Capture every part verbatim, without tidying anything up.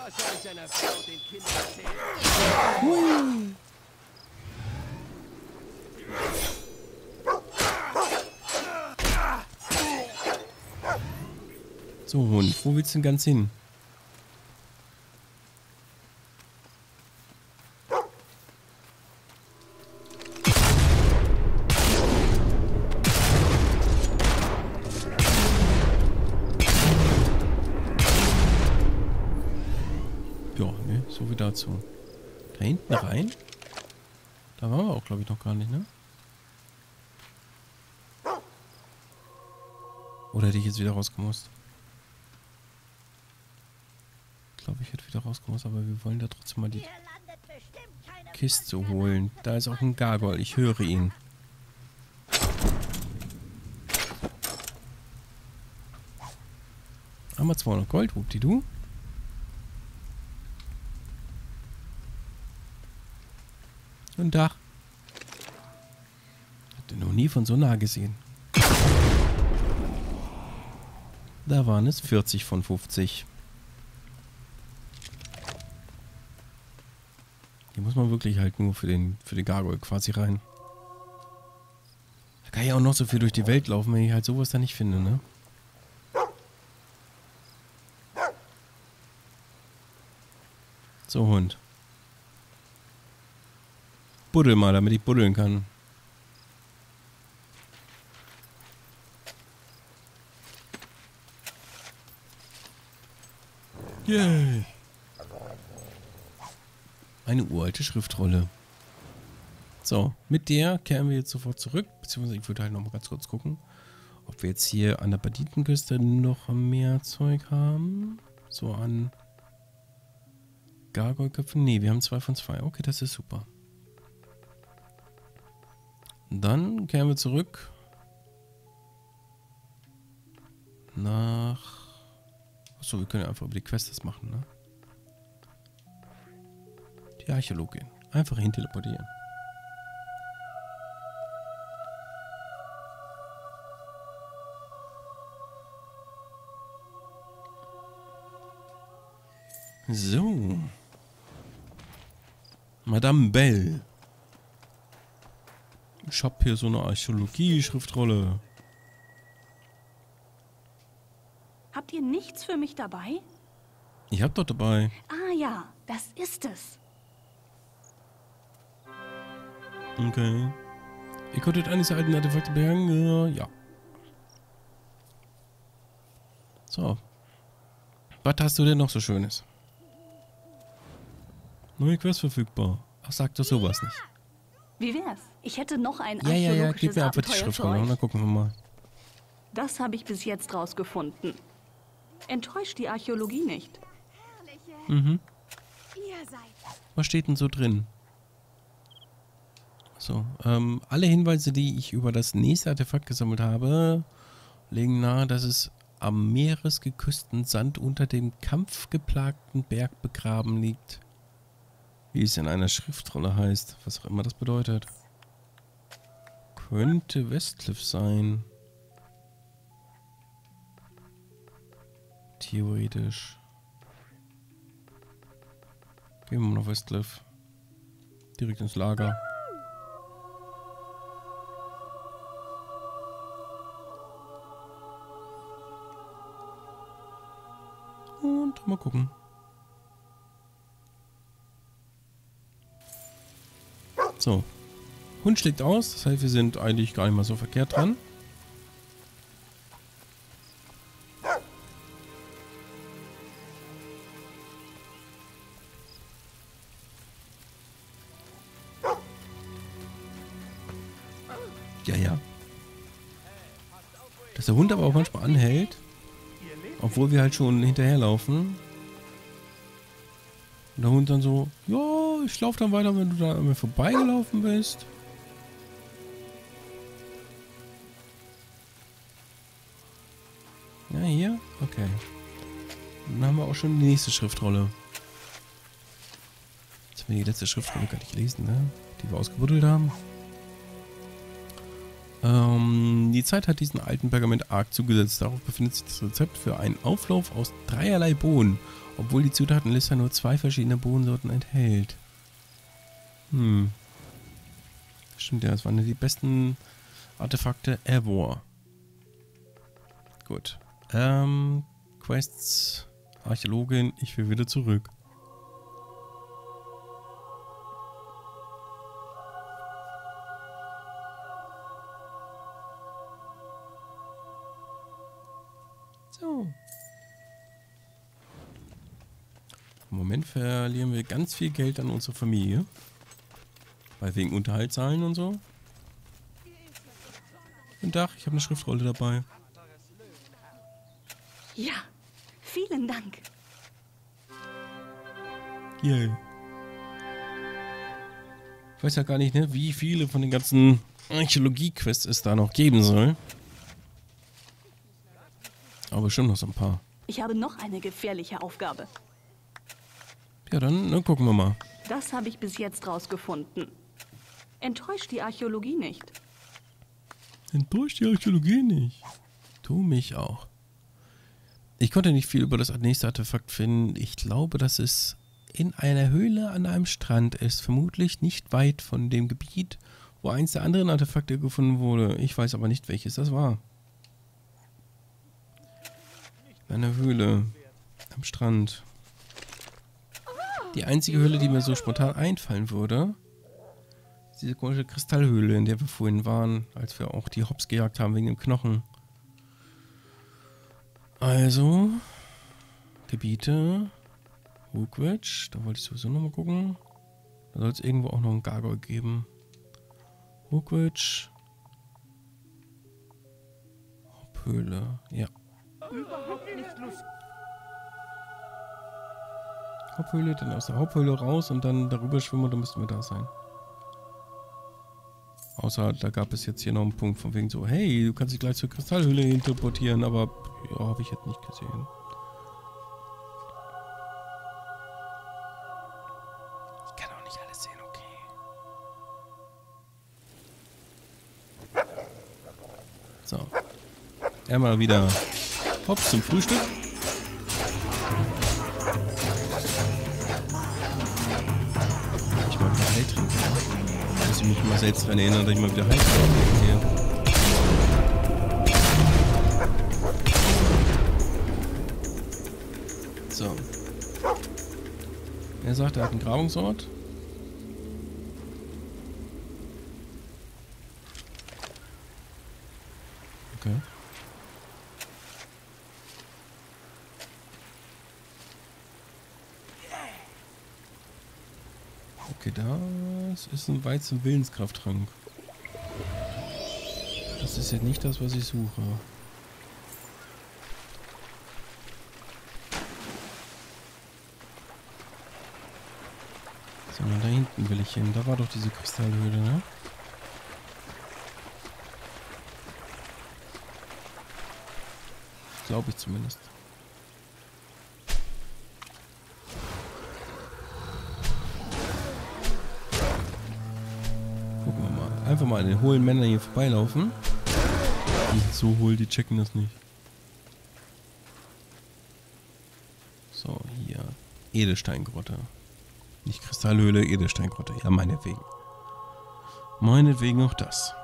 Hui. So, Hund, wo willst du denn ganz hin? Ja, ne, so wie dazu. Da hinten rein? Da waren wir auch, glaube ich, noch gar nicht, ne? Oder hätte ich jetzt wieder rausgemusst? Ich glaube, ich hätte wieder rausgemusst, aber wir wollen da trotzdem mal die Kiste holen. Da ist auch ein Gargoyle, ich höre ihn. Haben wir zweihundert Gold, whoopdi-du. Guten Tag. Hab den noch nie von so nah gesehen. Da waren es vierzig von fünfzig. Die muss man wirklich halt nur für den, für den Gargoyle quasi rein. Da kann ich auch noch so viel durch die Welt laufen, wenn ich halt sowas da nicht finde, ne? So, Hund. Buddel mal, damit ich buddeln kann. Yay! Eine uralte Schriftrolle. So, mit der kehren wir jetzt sofort zurück. Beziehungsweise ich würde halt noch mal ganz kurz gucken, ob wir jetzt hier an der Banditenküste noch mehr Zeug haben. So an Gargoyle-Köpfen. Ne, wir haben zwei von zwei. Okay, das ist super. Dann kehren wir zurück nach... Achso, wir können ja einfach über die Quest das machen, ne? Die Archäologin. Einfach hin teleportieren. So. Madame Belle. Ich hab hier so eine Archäologie-Schriftrolle. Habt ihr nichts für mich dabei? Ich hab doch dabei. Ah ja, das ist es. Okay. Ihr konntet eines der alten Artefakte bergen? Ja. So. Was hast du denn noch so Schönes? Neue Quest verfügbar. Ach, sag doch sowas nicht. Wie wär's? Ich hätte noch ein Ja, ja, ja, archäologisches gib mir einfach die Abenteuer für Schriftrolle und euch. dann gucken wir mal. Das habe ich bis jetzt rausgefunden. Enttäuscht die Archäologie nicht. Mhm. Ihr seid. Was steht denn so drin? So, ähm, alle Hinweise, die ich über das nächste Artefakt gesammelt habe, legen nahe, dass es am meeresgeküssten Sand unter dem kampfgeplagten Berg begraben liegt. Wie es in einer Schriftrolle heißt, was auch immer das bedeutet. Könnte Westcliff sein. Theoretisch. Gehen wir mal nach Westcliff. Direkt ins Lager. Und mal gucken. So. Hund schlägt aus. Das heißt, wir sind eigentlich gar nicht mal so verkehrt dran. Ja, ja. Dass der Hund aber auch manchmal anhält. Obwohl wir halt schon hinterherlaufen. Und der Hund dann so, ja, ich laufe dann weiter, wenn du da an mir vorbeigelaufen bist. Ja, hier? Okay. Dann haben wir auch schon die nächste Schriftrolle. Jetzt haben wir die letzte Schriftrolle gar nicht gelesen, ne? Die wir ausgebuddelt haben. Ähm, die Zeit hat diesen alten Pergament arg zugesetzt. Darauf befindet sich das Rezept für einen Auflauf aus dreierlei Bohnen, obwohl die Zutatenliste nur zwei verschiedene Bohnensorten enthält. Hm. Stimmt ja, das waren ja die besten Artefakte ever. Gut. Ähm, Quests, Archäologin, ich will wieder zurück. So. Im Moment verlieren wir ganz viel Geld an unsere Familie. Weil wegen Unterhaltszahlen und so. Guten Tag, ich habe eine Schriftrolle dabei. Ja, vielen Dank. Yay. Ich weiß ja gar nicht, ne, wie viele von den ganzen Archäologie-Quests es da noch geben soll. Aber bestimmt noch so ein paar. Ich habe noch eine gefährliche Aufgabe. Ja, dann, dann gucken wir mal. Das habe ich bis jetzt rausgefunden. Enttäuscht die Archäologie nicht. Enttäuscht die Archäologie nicht. Tu mich auch. Ich konnte nicht viel über das nächste Artefakt finden. Ich glaube, dass es in einer Höhle an einem Strand ist. Vermutlich nicht weit von dem Gebiet, wo eins der anderen Artefakte gefunden wurde. Ich weiß aber nicht, welches das war. Eine Höhle am Strand. Die einzige Höhle, die mir so spontan einfallen würde, ist diese komische Kristallhöhle, in der wir vorhin waren, als wir auch die Hops gejagt haben wegen dem Knochen. Also, Gebiete, Hoogwitch, da wollte ich sowieso nochmal gucken. Da soll es irgendwo auch noch einen Gargoyle geben. Hoogwitch. Hopphöhle, ja. Überhaupt nicht lustig. Hopphöhle, dann aus der Hopphöhle raus und dann darüber schwimmen und dann müssten wir da sein. Außer, da gab es jetzt hier noch einen Punkt von wegen so, hey, du kannst dich gleich zur Kristallhöhle interportieren, aber ja, habe ich jetzt nicht gesehen. Ich kann auch nicht alles sehen, okay. So. Einmal wieder Hops zum Frühstück. Ich mal wieder Heil trinken. Muss ich mich immer selbst daran erinnern, dass ich mal wieder Heil trinke. So. Er sagt, er hat einen Grabungsort. Okay. Okay, das ist ein Weizen-Willenskrafttrank. Das ist jetzt nicht das, was ich suche. Sondern da hinten will ich hin. Da war doch diese Kristallhöhle, ne? Glaube ich zumindest. Gucken wir mal. Einfach mal an den hohlen Männern hier vorbeilaufen. Die sind so hohl, die checken das nicht. So, hier. Edelsteingrotte. Nicht Kristallhöhle, Edelsteingrotte. Ja, meinetwegen. Meinetwegen auch das.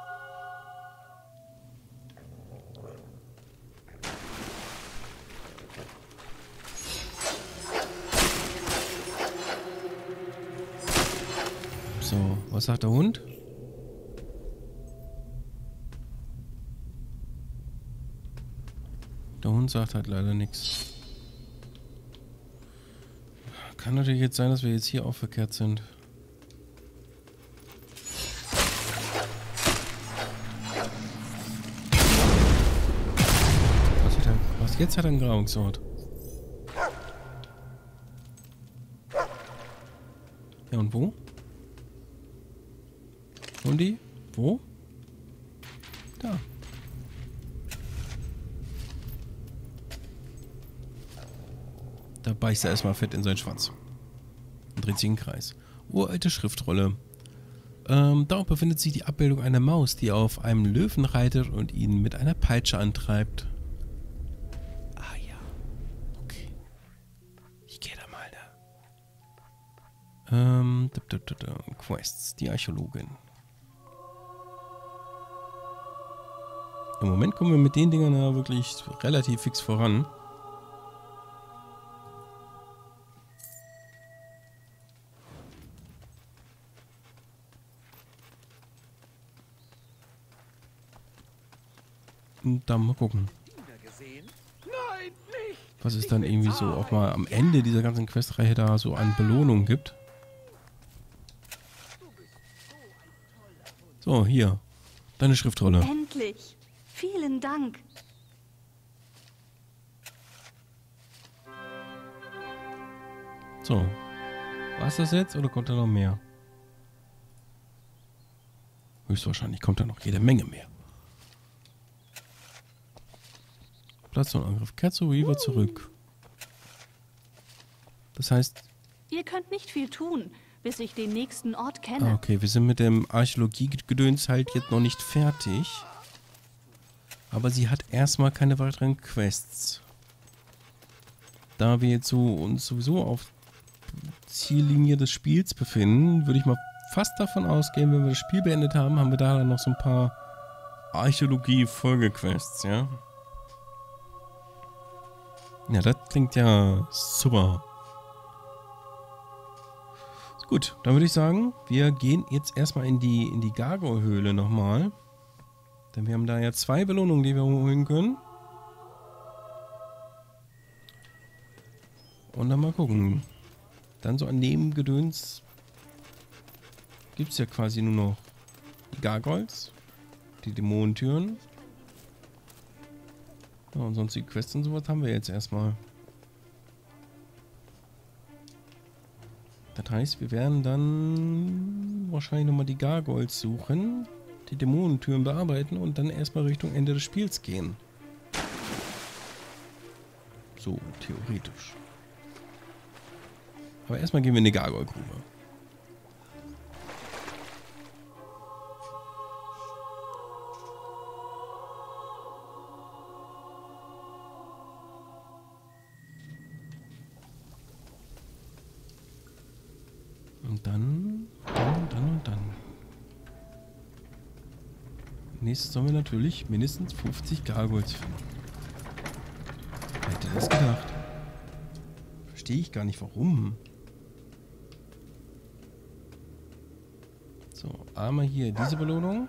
So, was sagt der Hund? Der Hund sagt halt leider nichts. Kann natürlich jetzt sein, dass wir jetzt hier auch verkehrt sind. Was, hat er, was jetzt hat er einen Grabungsort. Ja, und wo? Und die? Wo? Da. Da beißt er erstmal fett in seinen Schwanz. Und dreht sich in den Kreis. Uralte Schriftrolle. Ähm, dort befindet sich die Abbildung einer Maus, die auf einem Löwen reitet und ihn mit einer Peitsche antreibt. Ah ja. Okay. Ich gehe da mal da. Ähm, da, da, da, da. Quests, die Archäologin. Im Moment kommen wir mit den Dingern ja wirklich relativ fix voran. Und dann mal gucken. Was es dann irgendwie so auch mal am Ende dieser ganzen Questreihe da so an Belohnung gibt. So, hier. Deine Schriftrolle. Endlich. Vielen Dank. So. War es das jetzt oder kommt da noch mehr? Höchstwahrscheinlich kommt da noch jede Menge mehr. Platz und Angriff. Kehrt so rüber zurück. Das heißt... Ihr könnt nicht viel tun, bis ich den nächsten Ort kenne. Ah, okay, wir sind mit dem Archäologie-Gedöns halt jetzt noch nicht fertig. Aber sie hat erstmal keine weiteren Quests. Da wir jetzt so uns sowieso auf Ziellinie des Spiels befinden, würde ich mal fast davon ausgehen, wenn wir das Spiel beendet haben, haben wir da dann noch so ein paar Archäologie-Folgequests, ja? Ja, das klingt ja super. Gut, dann würde ich sagen, wir gehen jetzt erstmal in die, in die Gargoyle-Höhle nochmal. Denn wir haben da ja zwei Belohnungen, die wir holen können. Und dann mal gucken. Dann so an Nebengedöns gibt es ja quasi nur noch die Gargoyles, die Dämonentüren. Ja, und sonst die Quests und sowas haben wir jetzt erstmal. Das heißt, wir werden dann wahrscheinlich nochmal die Gargoyles suchen, die Dämonentüren bearbeiten und dann erstmal Richtung Ende des Spiels gehen. So, theoretisch. Aber erstmal gehen wir in die Gargoyle-Grube. Und dann, dann, und dann und dann. Nächstes sollen wir natürlich mindestens fünfzig Gargoyles finden. Wer hätte das gedacht? Verstehe ich gar nicht, warum. So, einmal hier diese Belohnung.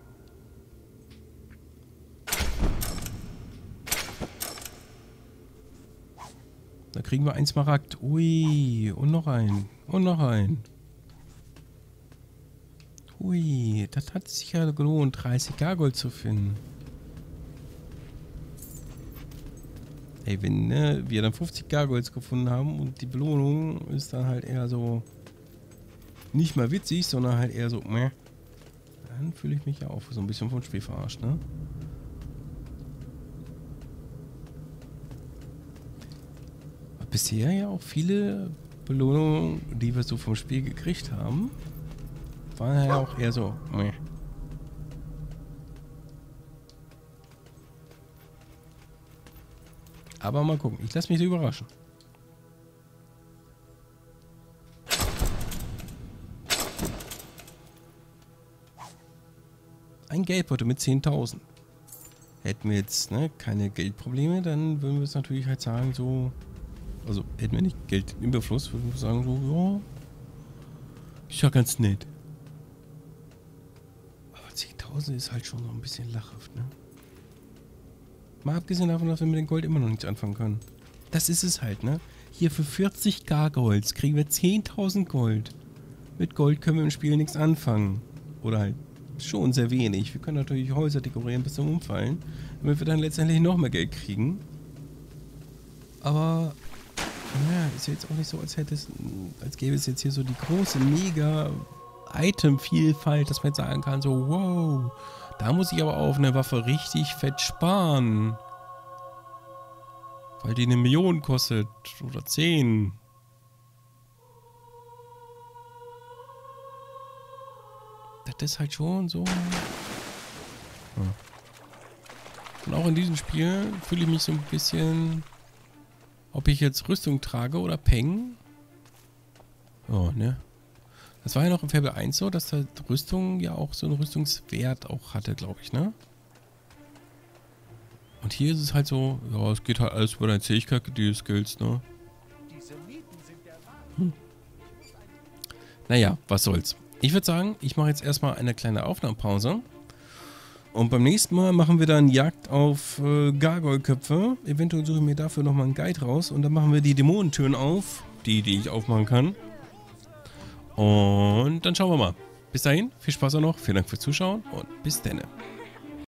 Da kriegen wir ein Smaragd. Ui, und noch ein. Und noch ein. Ui, das hat sich ja gelohnt, dreißig Gargoyle zu finden. Ey, wenn ne, wir dann fünfzig Gargoyles gefunden haben und die Belohnung ist dann halt eher so nicht mal witzig, sondern halt eher so meh, dann fühle ich mich ja auch so ein bisschen vom Spiel verarscht, ne? Aber bisher ja auch viele Belohnungen, die wir so vom Spiel gekriegt haben, waren ja auch eher so meh. Aber mal gucken. Ich lasse mich überraschen. Ein Geldbeutel mit zehntausend. Hätten wir jetzt ne, keine Geldprobleme, dann würden wir es natürlich halt sagen so... Also hätten wir nicht Geld im Überfluss, würden wir sagen so, ja... Ist ja ganz nett. Aber zehntausend ist halt schon so ein bisschen lachhaft, ne? Mal abgesehen davon, dass wir mit dem Gold immer noch nichts anfangen können. Das ist es halt, ne? Hier für vierzig Gargoyles kriegen wir zehntausend Gold. Mit Gold können wir im Spiel nichts anfangen. Oder halt schon sehr wenig. Wir können natürlich Häuser dekorieren bis zum Umfallen, damit wir dann letztendlich noch mehr Geld kriegen. Aber, naja, ist ja jetzt auch nicht so, als hätte es, als gäbe es jetzt hier so die große, mega Item-Vielfalt, dass man jetzt sagen kann, so, wow, da muss ich aber auf eine Waffe richtig fett sparen. Weil die eine Million kostet. Oder zehn. das ist halt schon so... Ja. Und auch in diesem Spiel fühle ich mich so ein bisschen... Ob ich jetzt Rüstung trage oder Peng. Oh, ne? Das war ja noch im Fable eins so, dass da Rüstung ja auch so einen Rüstungswert auch hatte, glaube ich, ne? Und hier ist es halt so, ja, es geht halt alles über deine Fähigkeit, die Skills, ne? Hm. Naja, was soll's. Ich würde sagen, ich mache jetzt erstmal eine kleine Aufnahmepause. Und beim nächsten Mal machen wir dann Jagd auf äh, Gargoyle-Köpfe. Eventuell suche ich mir dafür nochmal einen Guide raus. Und dann machen wir die Dämonentüren auf. Die, die ich aufmachen kann. Und dann schauen wir mal. Bis dahin, viel Spaß auch noch. Vielen Dank fürs Zuschauen und bis dann.